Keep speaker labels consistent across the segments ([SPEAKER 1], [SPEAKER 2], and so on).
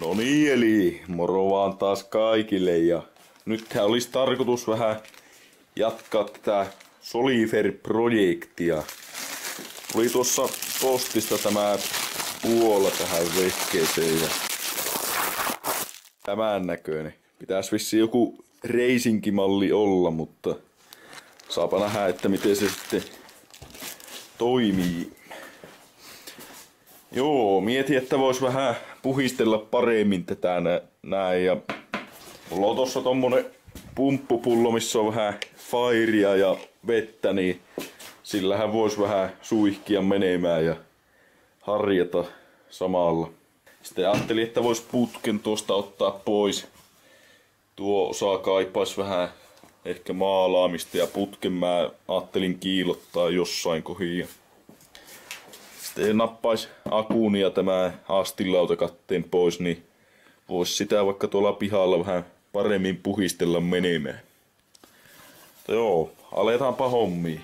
[SPEAKER 1] No niin, eli moro vaan taas kaikille, ja nythän olisi tarkoitus vähän jatkaa tätä Solifer-projektia. Oli tuossa postista tämä puola tähän vehkeeseen ja tämän näköinen. Pitäisi vissiin joku reisinkimalli olla, mutta saapa nähdä, että miten se sitten toimii. Joo, mietin, että vois vähän puhistella paremmin tätä näin, ja mulla on tossa tommonen pumppupullo, missä on vähän fairia ja vettä, niin sillähän vois vähän suihkia menemään ja harjata samalla. Sitten ajattelin, että vois putken tuosta ottaa pois. Tuo osa kaipais vähän ehkä maalaamista ja putken mä ajattelin kiilottaa jossain kohin. Sitten nappais akun ja tämä astinlautakatteen pois, niin vois sitä vaikka tuolla pihalla vähän paremmin puhistella menemään. Mutta joo, aletaanpa hommiin.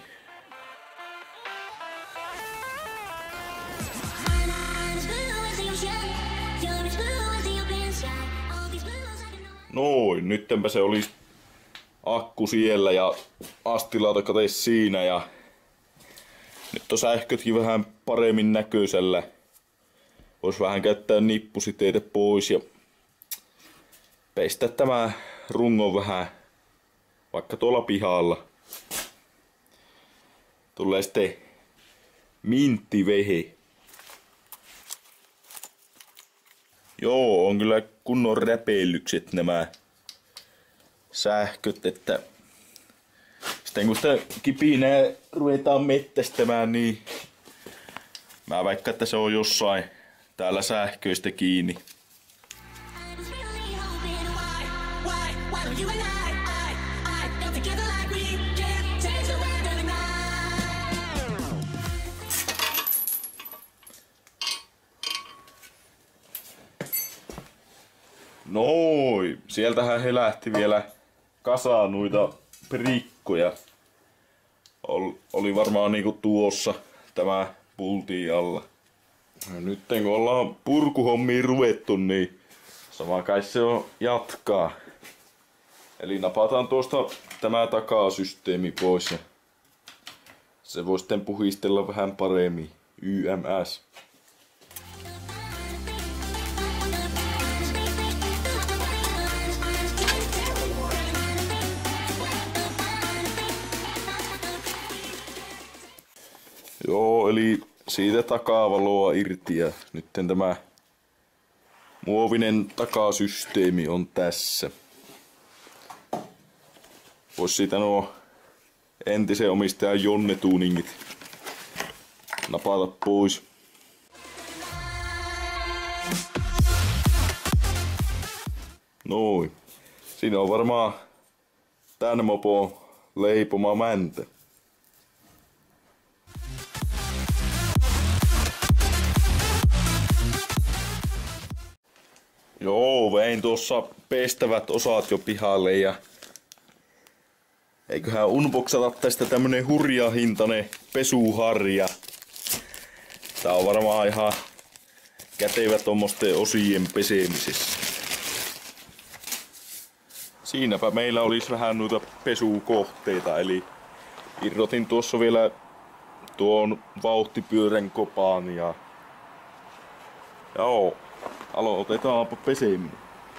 [SPEAKER 1] Noin, nyttenpä se olisi akku siellä ja astilautakate siinä, ja nyt on sähkötkin vähän paremmin näköisellä. Vois vähän käyttää nippusiteitä pois ja pestä tämä rungon vähän vaikka tuolla pihalla. Tulee sitten minttivehe. Joo, on kyllä kunnon räpeilykset nämä sähköt, että sitten kun sitä kipinää ruvetaan mettästämään, niin mä vaikka, että se on jossain täällä sähköistä kiinni. Noin, sieltähän he lähti vielä kasaan noita prikkoja. Oli varmaan niinku tuossa tämä pultin alla. No nyt kun ollaan purkuhommiin ruvettu, niin sama kai se on jatkaa. Eli napataan tuosta tämä takasysteemi pois ja se voi sitten puhistella vähän paremmin. YMS. Joo, eli siitä takavaloa irti ja nyt tämä muovinen takasysteemi on tässä. Vois siitä nuo entisen omistajan Jonne-tuuningit napata pois. Noin. Siinä on varmaan tän mopon leipoma mäntä. Joo, vein tuossa pestävät osat jo pihalle ja eiköhän unboxata tästä tämmönen hurja hintainen pesuharja. Tää on varmaan ihan kätevä tommosten osien pesemisessä. Siinäpä meillä olisi vähän noita pesukohteita, eli irrotin tuossa vielä tuon vauhtipyörän kopaan ja joo. Aloitetaanpa peseminen.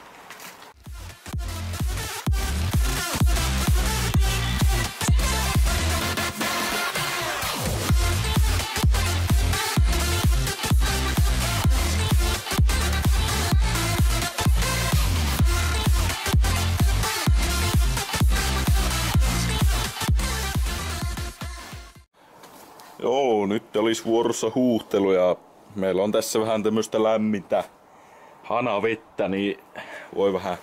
[SPEAKER 1] Joo, nyt olisi vuorossa huuhtelu ja meillä on tässä vähän tämmöistä lämmintä hanavettä, niin voi vähän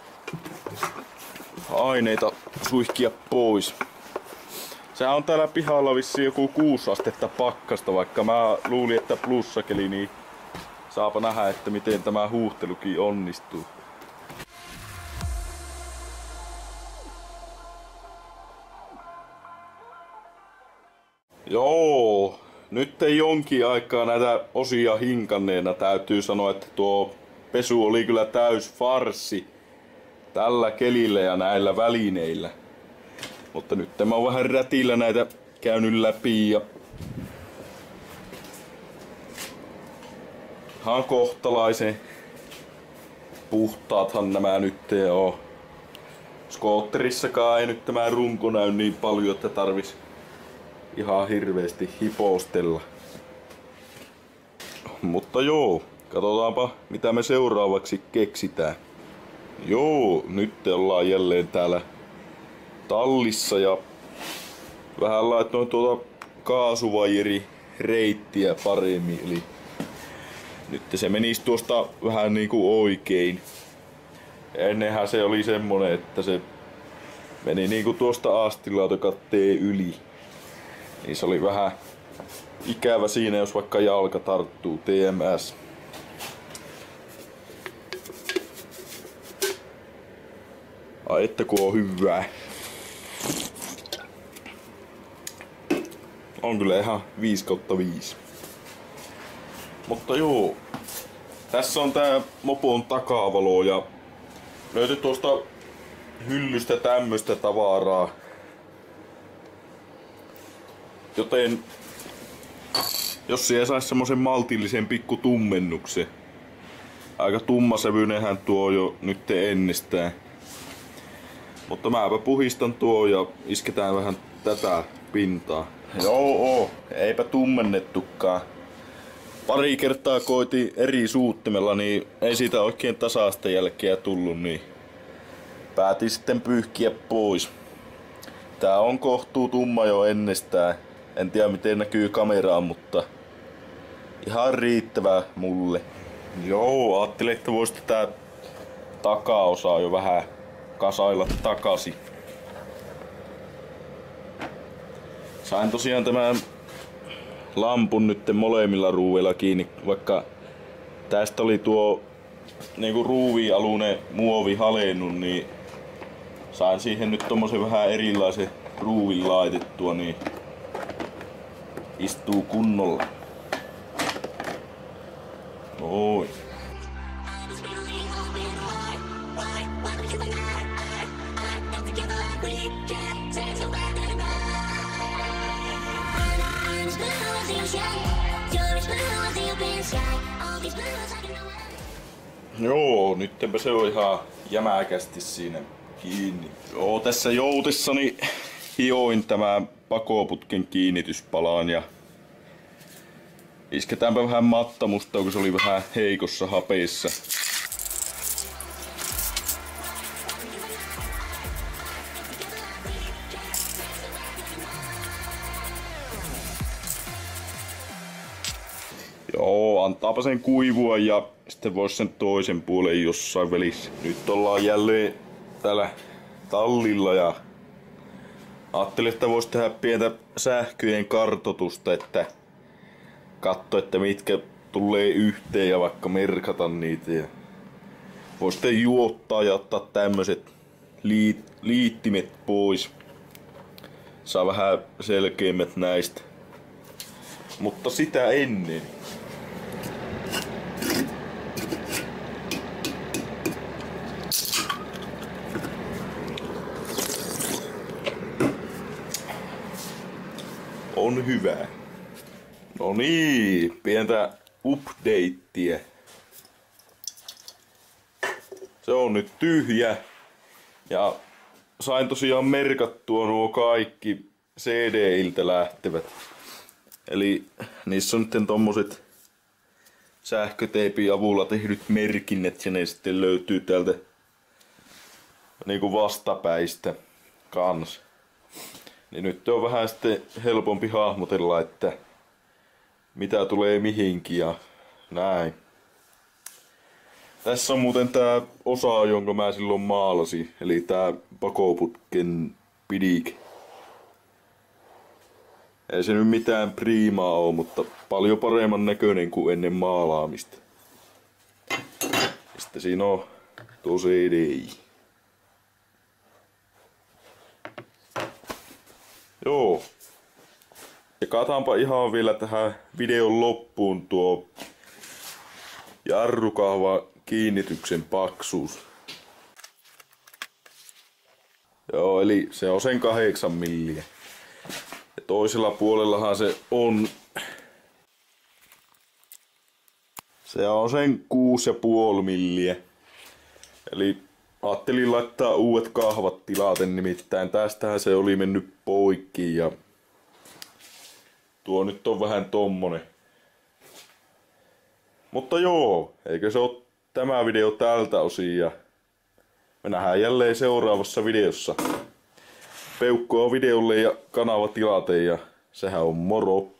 [SPEAKER 1] aineita suihkia pois. Sehän on täällä pihalla vissiin joku 6 astetta pakkasta, vaikka mä luulin, että plussakeli, niin saapa nähdä, että miten tämä huuhtelukin onnistuu. Joo, nyt ei jonkin aikaa näitä osia hinkanneena täytyy sanoa, että tuo pesu oli kyllä täys farssi tällä kelillä ja näillä välineillä. Mutta nyt mä oon vähän rätillä näitä käynyt läpi ja ihan kohtalaisen puhtaathan nämä nyt on. Skootterissakaan ei nyt tämä runko näy niin paljon, että tarvis ihan hirveesti hipostella. Mutta joo, katsotaanpa mitä me seuraavaksi keksitään. Joo, nyt ollaan jälleen täällä tallissa ja vähän laitoin tuota kaasuvajeri reittiä paremmin. Eli nyt se menisi tuosta vähän niinku oikein. Ennenhän se oli semmonen, että se meni niinku tuosta astilautokatteen yli. Niin se oli vähän ikävä siinä, jos vaikka jalka tarttuu TMS. Ai että kun on hyvää. On kyllä ihan 5/5. Mutta joo. Tässä on tää mopon takavalo ja löytyi tuosta hyllystä tämmöstä tavaraa. Joten jos siihen sais semmosen maltillisen pikku tummennuksen. Aika tummasävyinenhän tuo jo nyt ennestään. Mutta mäpä puhistan tuo ja isketään vähän tätä pintaa. Joo, eipä tummennettukaan. Pari kertaa koitin eri suuttimella, niin ei siitä oikein tasaista jälkeä tullut, niin päätin sitten pyyhkiä pois. Tää on kohtuu tumma jo ennestään. En tiedä miten näkyy kameraan, mutta ihan riittävää mulle. Joo, ajattelin, että vois tätä takaosaa jo vähän kasailla takaisin. Sain tosiaan tämän lampun nyt molemmilla ruuveilla kiinni, vaikka tästä oli tuo niinku ruuvialunen muovi halennut, niin sain siihen nyt tommosen vähän erilaisen ruuvin laitettua, niin istuu kunnolla. Noin. Joo, nytpä se on ihan jämäkästi siinä kiinni. Joo, tässä joutessani hioin tämän pakoputken kiinnityspalaan ja isketäänpä vähän mattamusta, kun se oli vähän heikossa hapeissa. Joo, antaapa sen kuivua ja sitten vois sen toisen puolen jossain välissä. Nyt ollaan jälleen täällä tallilla ja ajattelin, että vois tehdä pientä sähköjen kartoitusta, että katso, että mitkä tulee yhteen ja vaikka merkata niitä. Ja voi sitten juottaa ja ottaa tämmöset liittimet pois. Saa vähän selkeimmät näistä. Mutta sitä ennen. On hyvä. No niin, pientä updatea. Se on nyt tyhjä. Ja sain tosiaan merkattua nuo kaikki CD-iltä lähtevät. Eli niissä on nyt tommoset sähköteipin avulla tehdyt merkinnät ja ne sitten löytyy täältä niinku vastapäistä kans. Niin nyt on vähän sitten helpompi hahmotella, että mitä tulee mihinkin ja näin. Tässä on muuten tää osa, jonka mä silloin maalasin, eli tää pakoputken pidik. Ei se nyt mitään priimaa oo, mutta paljon paremman näköinen kuin ennen maalaamista. Ja sitten siinä on tuo CD. Joo. Ja kataanpa ihan vielä tähän videon loppuun tuo jarrukahva kiinnityksen paksuus. Joo, eli se on sen 8 milliä. Ja toisella puolellahan se on sen 6,5 milliä. Eli ajattelin laittaa uudet kahvat tilaten, nimittäin tästähän se oli mennyt poikki ja tuo nyt on vähän tommonen. Mutta joo, eikö se ole tämä video tältä osin ja me nähdään jälleen seuraavassa videossa. Peukkoa videolle ja kanava tilaten ja sehän on moro!